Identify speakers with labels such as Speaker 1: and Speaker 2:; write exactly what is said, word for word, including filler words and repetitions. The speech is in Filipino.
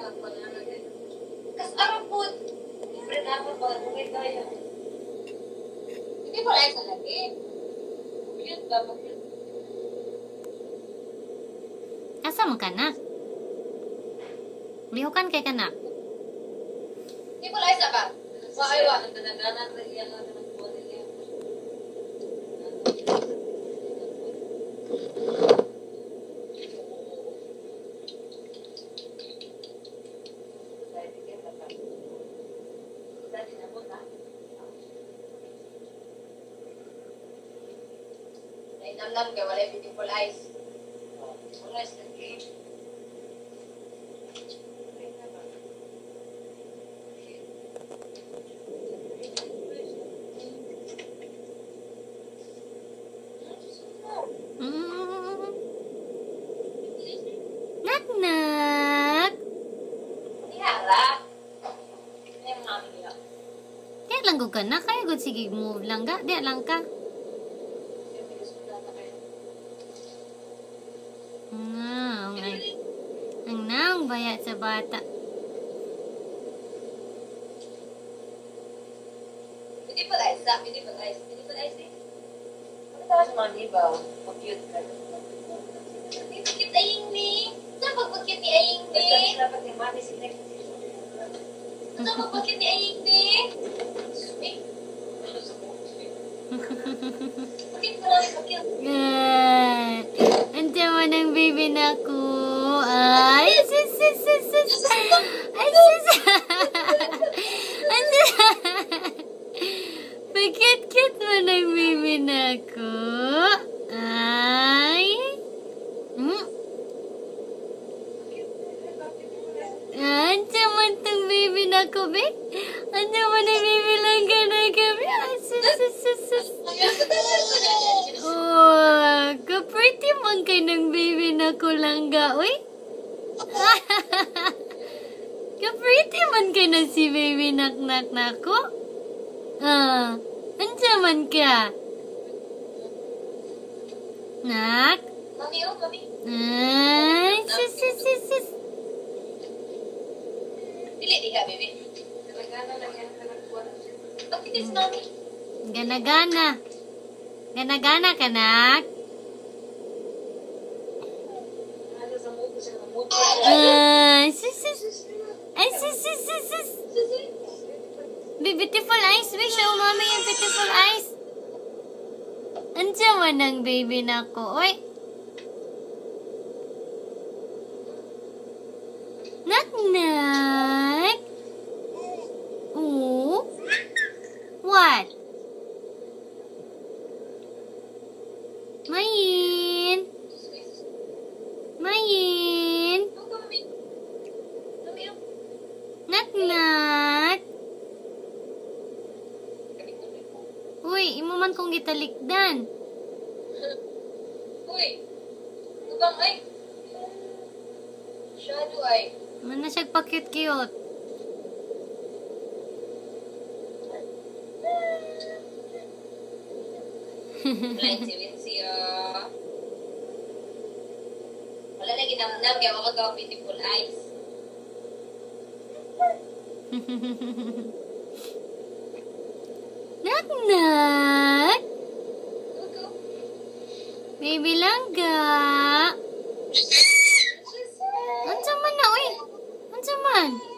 Speaker 1: Kas arapod. Siyempre naman ba? Bukit tayo. Hindi pala yung sa lagi. Cute ba? Cute.
Speaker 2: Asa man ka na? Lihukan kay ka na.
Speaker 1: Hindi pala yung sa ba? Wakaywa. Nagdanagan na iyan lang ng buwan nila. Nam-nam ka, wala beautiful eyes. Wala eyes na game.
Speaker 2: Mm. Nak-nak.
Speaker 1: Iharap. Ano yung mami nila?
Speaker 2: Di lang ko ka na. Kaya good sige move lang ka. Di lang ka. Ang ang ang nang bayat sa bata.
Speaker 1: Beautiful eyes, ah. Beautiful eyes. Beautiful eyes, eh. Ano tawa sa mami ba? Pag-cute ka. Pag-cute aying ni. Saan pag-cute ni aying ni? Dapat ni mami sila. Saan pag-cute ni aying ni? Eh? Pag-cute ko lang, pag-cute.
Speaker 2: Ah, andiyan mo ng baby na ko. Ay, sis, sis, sis, sis. Ay, sis. Andiyan. Pag-cute-cute mo ng baby na ko. Ay. Hmm? Andiyan mo itong baby na ko, be? Andiyan mo na baby lang ka na kami. Ay, sis, sis, sis, sis. Oh, ka-pretty man kay ng baby na ko lang ga, uy. Ka-pretty man kay na si baby nak-nak na ko. Ah, andiyan man ka. Nak?
Speaker 1: Mami, oh, mami.
Speaker 2: Ay, sis, sis, sis, sis.
Speaker 1: Dili, di ka, baby. Nagana lang yan ka nagkuhan. Bakit is mami?
Speaker 2: Gana-gana. Gana-gana ka, nak?
Speaker 1: Ano sa muko siya ng muko?
Speaker 2: Ay, sis, sis. Ay, sis, sis, sis, sis. Be beautiful eyes, be. Show mommy yung beautiful eyes. Andiyan man ang baby na ko, oy. Nak-nak. Oh? What? Mayin. Mayin. Nak-nak. Uy, imo man kong gitalikdan.
Speaker 1: Uy, ubang ay. Shadow ay.
Speaker 2: Man na siya pa-cute-cute.
Speaker 1: Blind si Wincy, oh. Wala na ginamnam, kaya makagawa beautiful eyes.
Speaker 2: Nak-nak.
Speaker 1: Go,
Speaker 2: Baby langga. Ansa man na, uy. Ansa man.